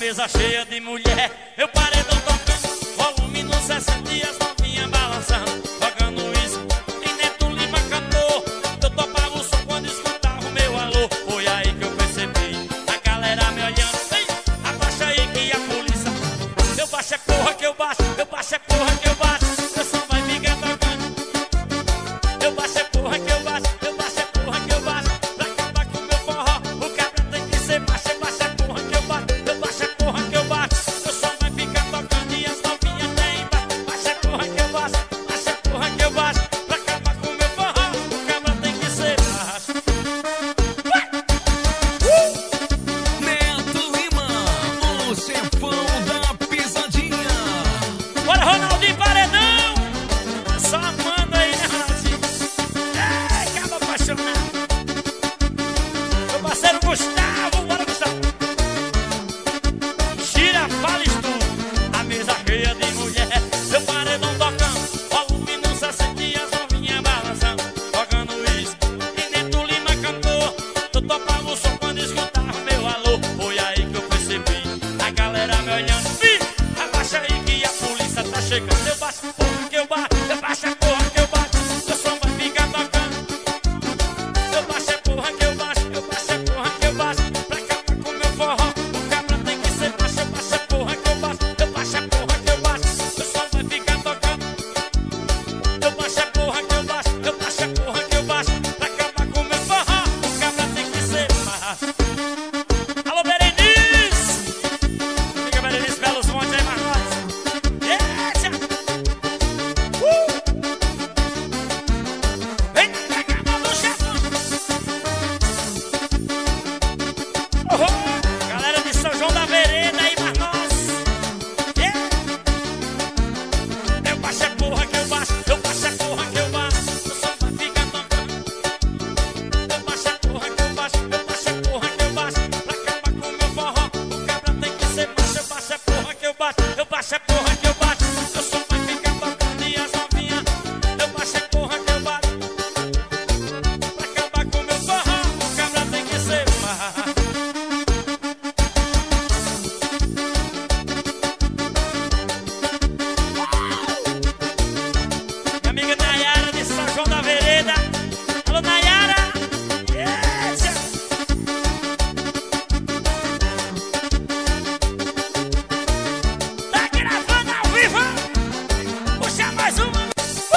mesa cheia de mulher, meu paredão tocando, volume no 60 e as novinhas balançando, jogando isso, e Neto Lima cantou. Eu topava o som quando escutava o meu alô. Foi aí que eu percebi a galera me olhando. Ei, abaixa aí que a polícia. Eu baixo é porra que eu baixo, eu baixo é porra que eu baixo. Meu som vai ficar tocando. Eu baixo é porra que eu baixo, eu baixo é porra que eu baixo. Pra acabar com o meu forró, o cabra tem que ser baixo. Eu baixo é porra que eu baixo, eu baixo é porra que eu baixo. Meu som vai ficar tocando e as novinhas tem embaixo. Baixo é porra que eu baixo, baixo é porra que eu baixo. Pra acabar com o meu forró, o cabra tem que ser baixo. Neto Lima, o chefão da pisadinha. Bora, Ronaldinho Paredão! Só manda aí, né, Ronaldinho? Ei, acaba apaixonado. Meu parceiro Gustavo, bora, Gustavo. Gira, fala isso tudo. A mesa cheia de mulher, meu paredão tocando, volume no 60 e as novinhas balançando, jogando isso, e Neto Lima cantou. Eu topava o som quando escutava o meu alô. Foi aí que eu percebi a galera me olhando. Filho, abaixa aí que a polícia tá chegando. Eu baixo a porra que eu baixo, eu baixo a porra que eu baixo. Meu som vai ficar tocando. Eu baixo a porra que eu baixo, eu baixo a porra que eu baixo. Pra acabar com o meu forró, o cabra tem que ser baixo. Eu baixo a porra que eu baixo, eu baixo a porra que eu baixo. Meu som vai ficar tocando. Eu baixo a porra que eu baixo, eu baixo a porra que eu baixo. Pra acabar com o meu forró, o cabra tem que ser baixo. Alô, Berenice! Fica, Berenice, Belos Montes aí, Marcos. Eita! Vem pegar a mão do chefão! Oh, galera de São João da Vereda aí, Marcos. Eu baixo a porra que eu baixo, eu baixo a porra que eu baixo. Meu som vai ficar tocando. Eu baixo a porra que eu baixo, eu baixo a porra que eu baixo. Pra acabar com o meu forró, o cabra tem que ser baixo. Eu baixo a porra que eu baixo, eu baixo a porra que eu baixo. Meu som vai ficar tocando e as novinhas. Eu baixo a porra que eu baixo. Pra acabar com o meu forró, o cabra tem que ser baixo. Minha amiga Nayara de São João da Vereda. Alô, Nayara! Yes! Tá gravando ao vivo? Puxa mais uma!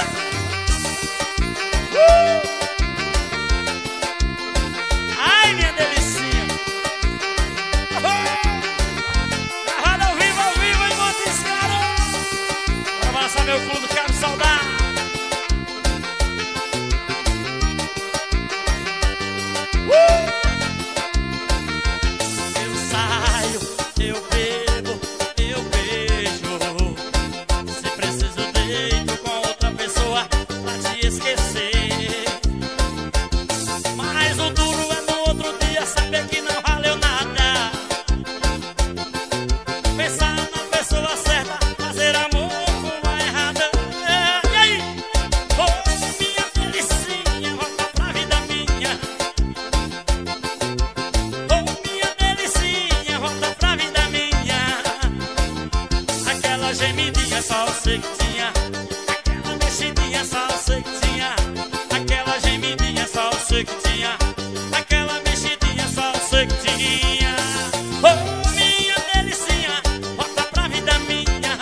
Ai, minha delicinha! Gravado ao vivo, em Montes Claros! Bora balançar meu clube do Cabo Saudade! Eu saio, eu bebo, eu beijo. Se preciso deito com outra pessoa pra te esquecer. Mas o duro é no outro dia saber que não valeu nada. Pensar na pessoa certa, fazer amor com a errada. E aí? Oh, minha delicinha, volta pra vida minha. Oh, minha delicinha, volta pra vida minha. Aquela gemidinha só eu sei que tinha. Aquela mexidinha só eu sei que tinha. Aquela gemidinha só eu sei que tinha. Aquela mexidinha só eu sei que tinha. Oh, minha delicinha, volta pra vida minha.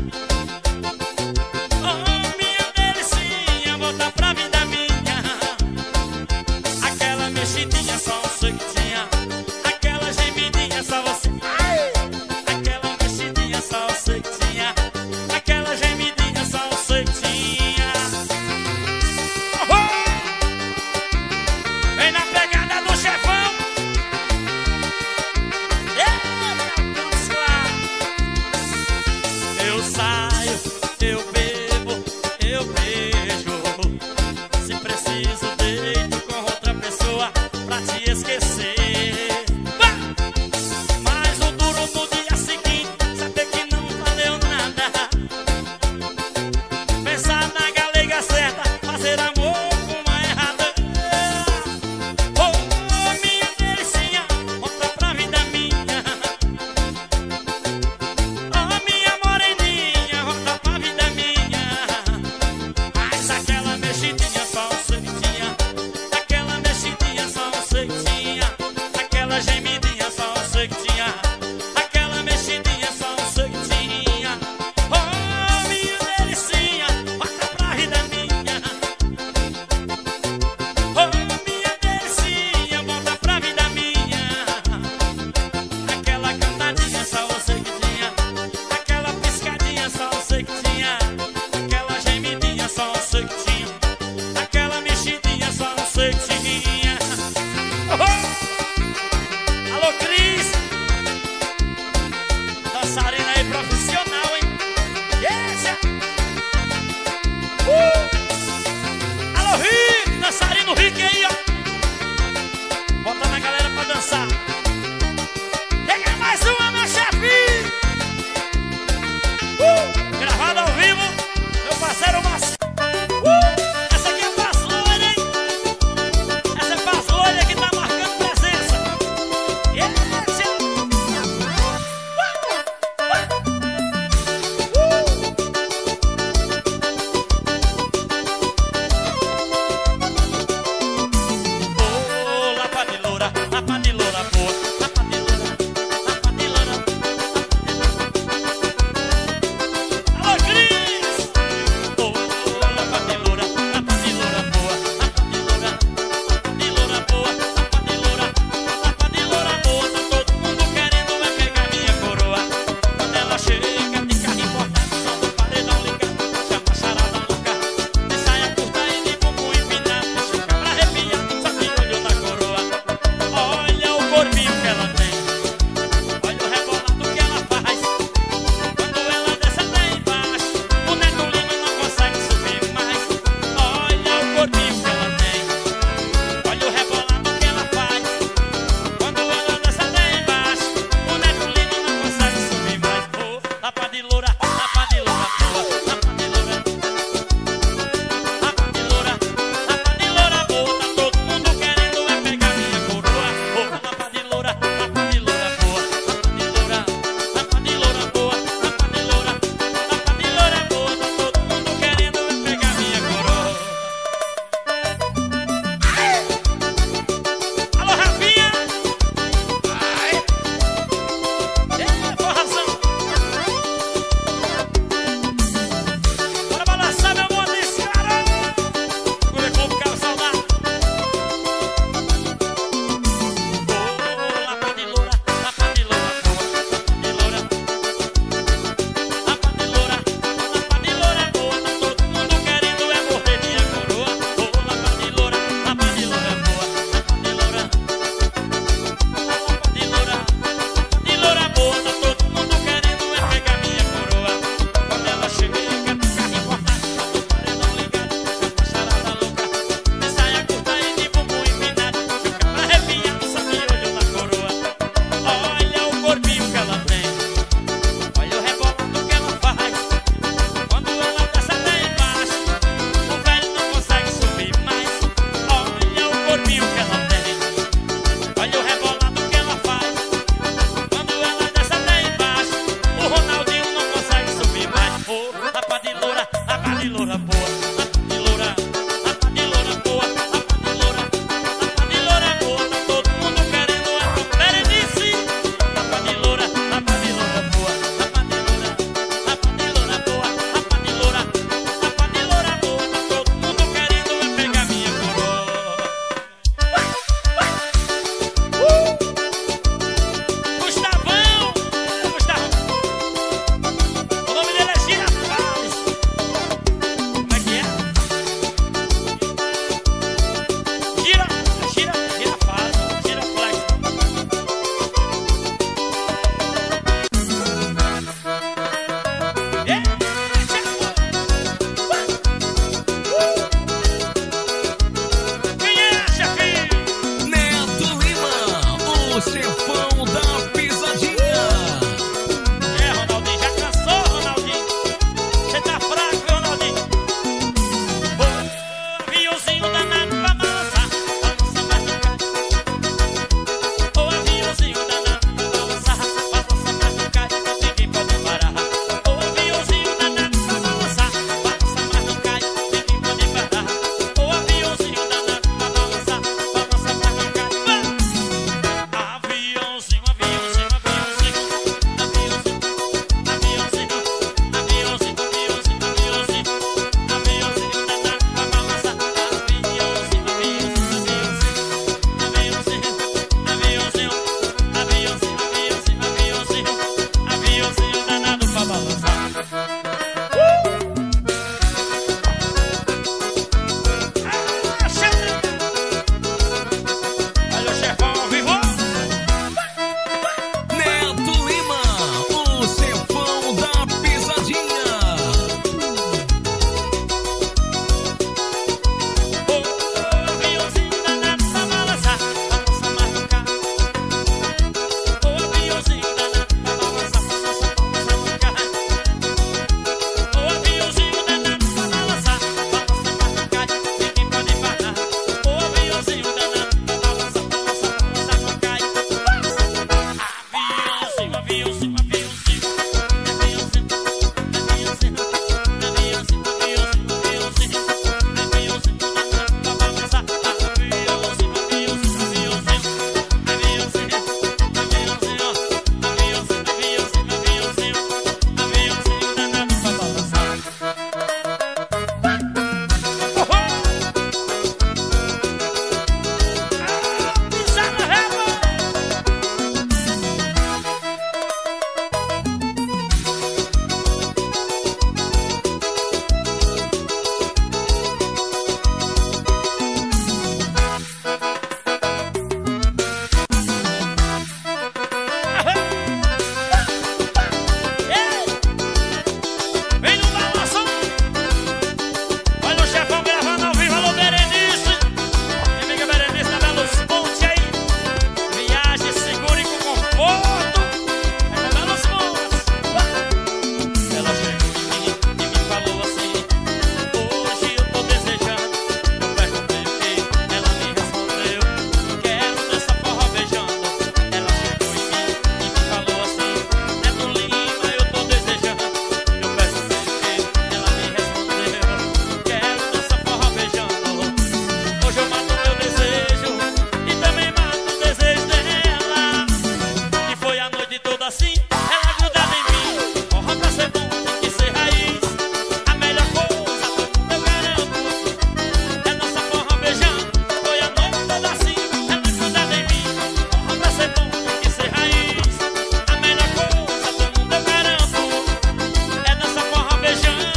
Oh, minha delicinha, volta pra vida minha. Aquela mexidinha só eu sei que tinha. Aquela gemidinha só você. Aquela mexidinha só eu sei que tinha. Aquela gemidinha toda assim, ela grudada em mim. Forró pra ser bom tem que ser raiz. A melhor coisa do mundo eu garanto é nossa forró beijando. Foi a noite toda assim, ela grudada em mim. Forró pra ser bom tem que ser raiz. A melhor coisa do mundo eu garanto é nossa forró beijando.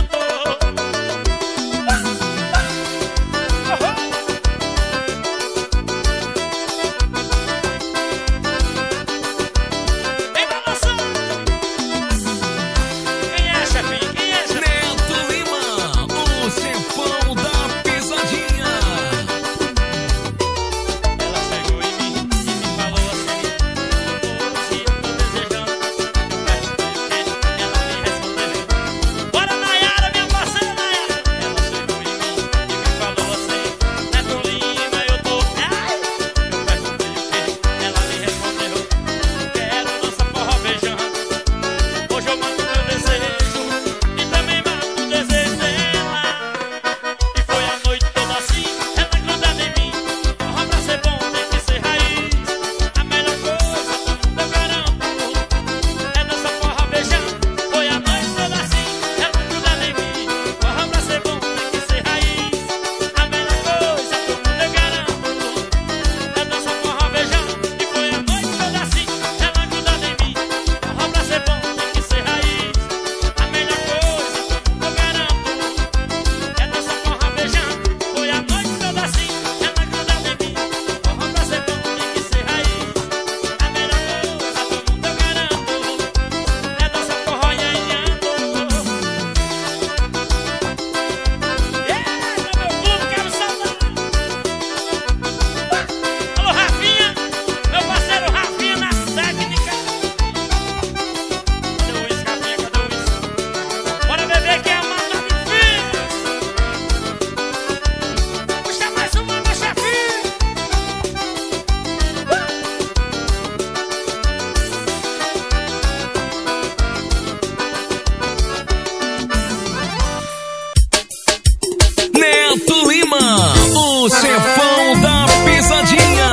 O chefão da pisadinha.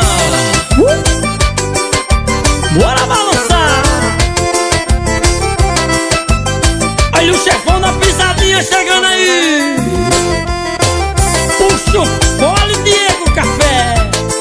Bora balançar. Olha o chefão da pisadinha chegando aí. Puxa o fole, Diego Café.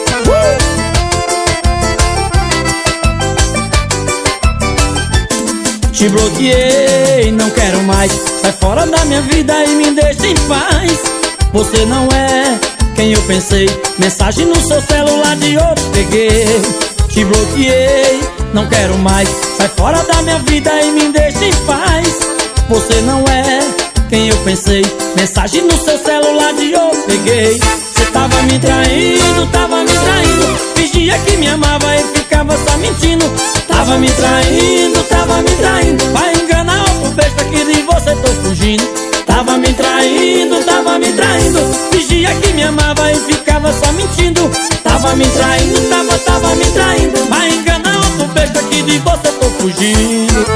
Te bloqueei, não quero mais. Sai fora da minha vida e me deixa em paz. Você não é quem eu pensei. Mensagem no seu celular de outro peguei. Te bloqueei, não quero mais. Sai fora da minha vida e me deixa em paz. Você não é quem eu pensei. Mensagem no seu celular de outro peguei. Você tava me traindo, tava me traindo. Fingia que me amava e ficava só mentindo. Tava me traindo, tava me traindo. Vai enganar outro besta que de você tô fugindo. Tava me traindo, tava me traindo. Fingia que me amava e ficava só mentindo. Tava me traindo, tava me traindo. Vai enganar outro besta que de você tô fugindo.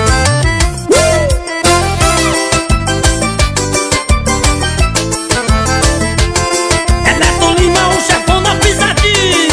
É Neto Lima, o chefão da pisadinha.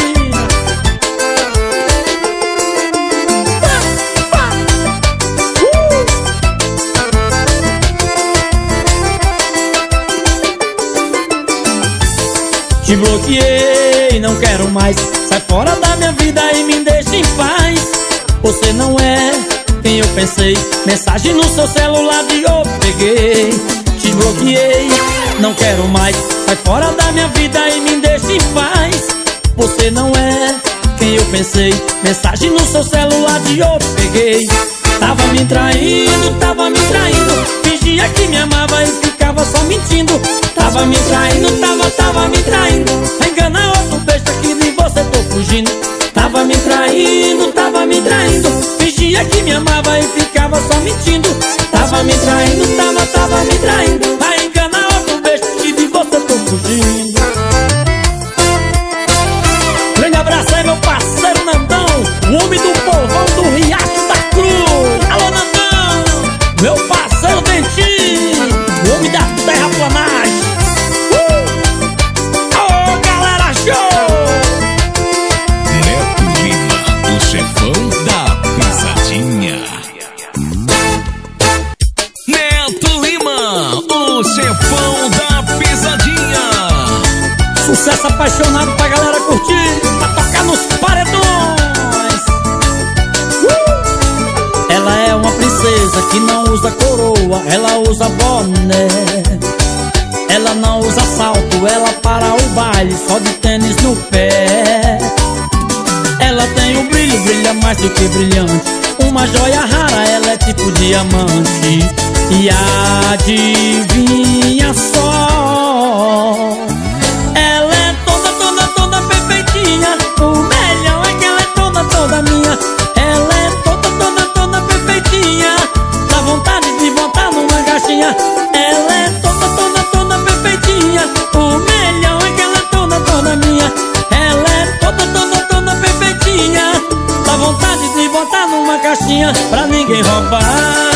Te bloqueei, não quero mais. Sai fora da minha vida e me deixa em paz. Você não é quem eu pensei. Mensagem no seu celular de outro peguei. Te bloqueei, não quero mais. Sai fora da minha vida e me deixa em paz. Você não é quem eu pensei. Mensagem no seu celular de outro peguei. Tava me traindo, tava me traindo. Fingia que me amava e ficava só mentindo. Tava me traindo, tava me traindo. Engana outro besta que de você tô fugindo. Tava me traindo, tava me traindo. Fingia que me amava e ficava só mentindo. Tava me traindo, tava me traindo. Vai enganar outro besta que de você tô fugindo. Grande abraço aí meu parceiro Nandão, o homem do povão do Riacho da Cruz. Alô Nandão, meu parceiro Dentinho, o homem da terraplanagem. Neto Lima, o chefão da pisadinha. que não usa coroa, ela usa boné. Ela não usa salto, ela para o baile só de tênis no pé. Ela tem um brilho, brilha mais do que brilhante, uma joia rara, ela é tipo diamante. E adivinha só, ela é toda perfeitinha. O melhor é que ela é toda minha. Ela é toda perfeitinha, dá vontade de botar numa caixinha. Ela é toda perfeitinha. O melhor é que ela é toda minha. Ela é toda perfeitinha, dá vontade de botar numa caixinha pra ninguém roubar.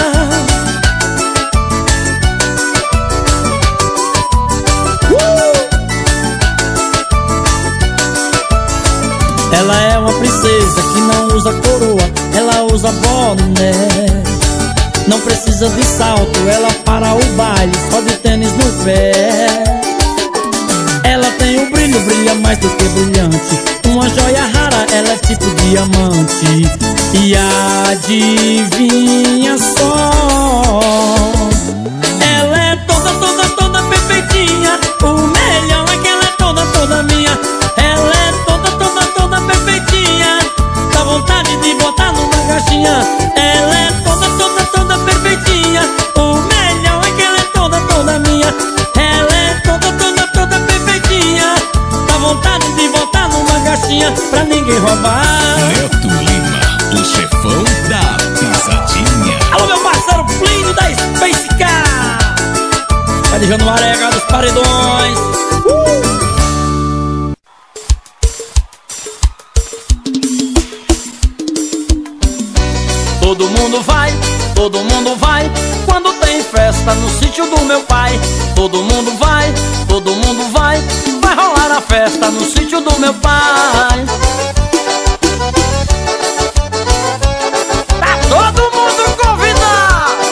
Ela é uma princesa que não usa coroa, ela usa boné. Não precisa de salto, ela para o baile só de tênis no pé. Ela tem um brilho, brilha mais do que brilhante, uma joia rara, ela é tipo diamante. E adivinha só, ela é toda perfeitinha. O melhor é que ela é toda minha. Ela é toda perfeitinha, dá vontade de botar numa caixinha. Ela é toda perfeitinha. O melhor é que ela é toda minha. Ela é toda perfeitinha, dá vontade de botar numa caixinha pra ninguém roubar. Neto Lima, o chefão da pisadinha. Alô, meu parceiro Plínio da Space Car, tá de Januarega dos Paredões. Todo mundo vai quando tem festa no sítio do meu pai. Todo mundo vai, vai rolar a festa no sítio do meu pai. Tá todo mundo convidado.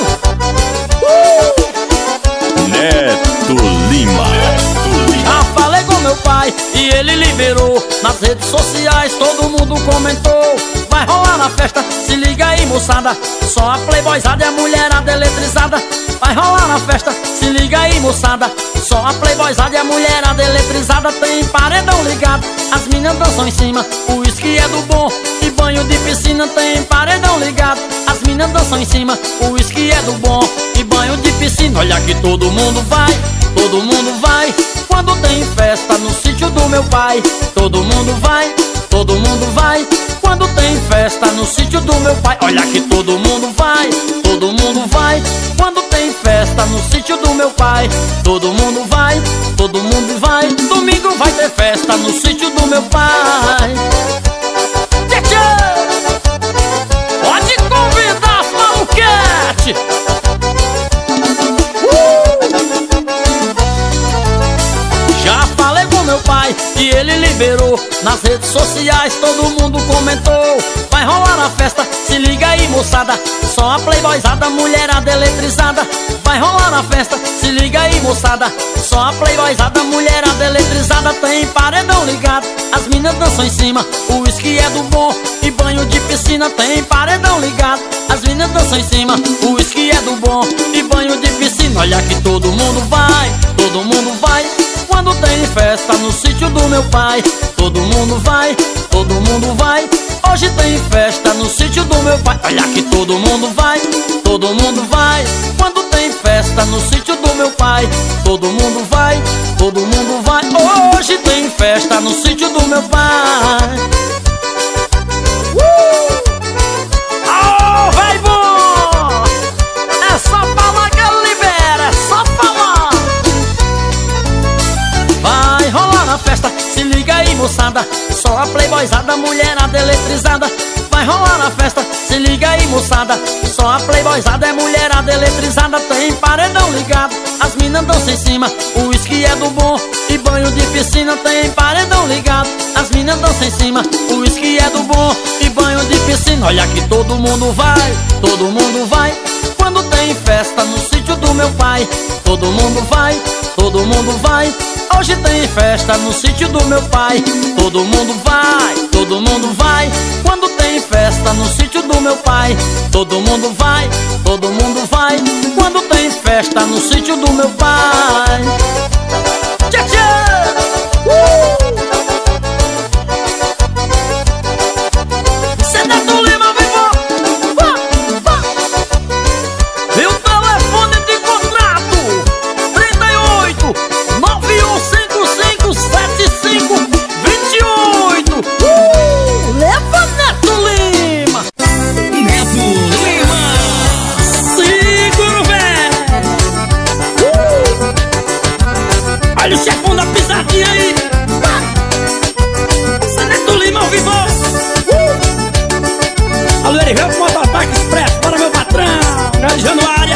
Neto Lima. Já falei com meu pai e ele liberou. Nas redes sociais todo mundo comentou. Vai rolar a festa, se liga aí moçada, só a playboyzada e a mulherada eletrizada. Vai rolar a festa, se liga aí moçada, só a playboyzada e a mulherada eletrizada. Tem paredão ligado, as minas dançam em cima, o uísque é do bom e banho de piscina. Tem paredão ligado, as minas dançam em cima, o uísque é do bom e banho de piscina. Olha que todo mundo vai quando tem festa no sítio do meu pai. Todo mundo vai quando tem festa no sítio do meu pai. Olha que todo mundo vai quando tem festa no sítio do meu pai. Todo mundo vai. Domingo vai ter festa no sítio do meu pai. Pode convidar as maluquete. Já falei com meu pai e ele liberou. Nas redes sociais todo mundo comentou. Vai rolar a festa, se liga aí moçada, só a playboyzada, mulherada eletrizada. Vai rolar a festa, se liga aí moçada, só a playboyzada, mulherada eletrizada. Tem paredão ligado, as minas dançam em cima, o uísque é do bom e banho de piscina. Tem paredão ligado, as minas dançam em cima, o uísque é do bom e banho de piscina. Olha que todo mundo vai quando tem festa no sítio do meu pai. Todo mundo vai hoje tem festa no sítio do meu pai. Olha que todo mundo vai quando tem festa no sítio do meu pai. Todo mundo vai hoje tem festa no sítio do meu pai. Oh, vai bom! É só falar que ele libera, é só falar. Vai rolar a festa, se liga aí moçada, só a playboyzada, mulherada eletrizada. Vai rolar a festa, se liga aí moçada, só a playboyzada é mulherada eletrizada. Tem paredão ligado, as minas dançam em cima, o uísque é do bom e banho de piscina. Tem paredão ligado, as minas dançam em cima, o uísque é do bom e banho de piscina. Olha que todo mundo vai quando tem festa no sítio do meu pai. Todo mundo vai, todo mundo vai. Hoje tem festa no sítio do meu pai. Todo mundo vai, todo mundo vai. Quando tem festa no sítio do meu pai. Todo mundo vai, todo mundo vai. Quando tem festa no sítio do meu pai. Tchê, tchê! Neto Lima, vem pô! Meu telefone de contrato 38 9155 7528. Leva Neto Lima! Neto Lima! Seguro, velho! Olha o chefão da pisadinha aí! Esse é Neto Lima ao vivo! Alô, ele veio com mototaque expresso para meu patrão, Grande Januária.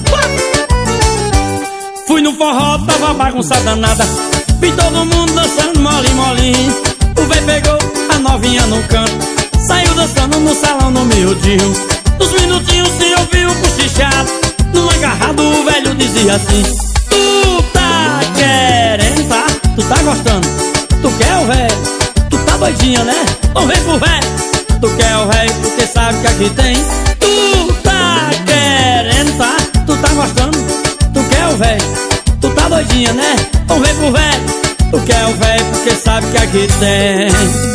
Fui no forró, tava bagunça danada. Vi todo mundo dançando molinho, molinho. O véi pegou a novinha no canto, saiu dançando no salão no miudinho. Nos minutinhos se ouviu o cochichado. No agarrado o velho dizia assim: tu tá querendo, tá? Tu tá gostando? Tu quer o véi? Tu tá doidinha, né? Então vem pro véi. Tu quer o rei porque sabe que aqui tem. Tu tá querendo, tá? Tu tá gostando? Tu quer o véi? Tu tá doidinha, né? Então vem pro véi. Tu quer o véi porque sabe que aqui tem.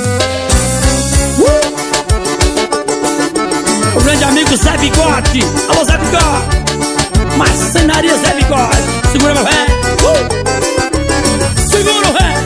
O grande amigo Zé Bigode. Alô Zé Bigode. Marcenaria Zé Bigode. Segura meu véi. Segura o véi.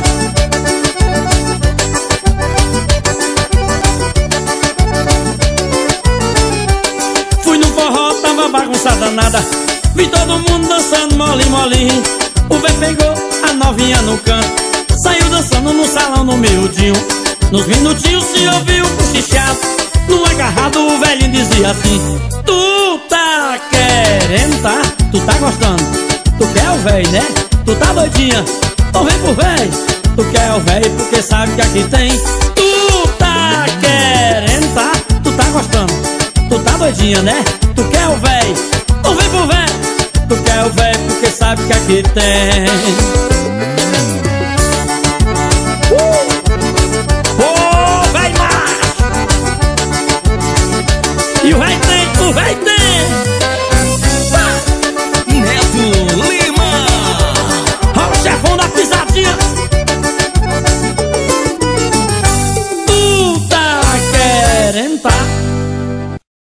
Bagunça danada. Vi todo mundo dançando molinho, molinho. O véi pegou a novinha no canto, saiu dançando no salão no miudinho. Nos minutinhos se ouviu o cochichado. No agarrado o velhinho dizia assim: tu tá querendo, tá? Tu tá gostando? Tu quer o véi, né? Tu tá doidinha? Então vem pro véi. Tu quer o véi porque sabe que aqui tem. Tu tá querendo, tá? Tu tá gostando? Tu tá doidinha, né? Tu quer o véi? Então vem pro véi. Tu quer o véi porque sabe que aqui tem.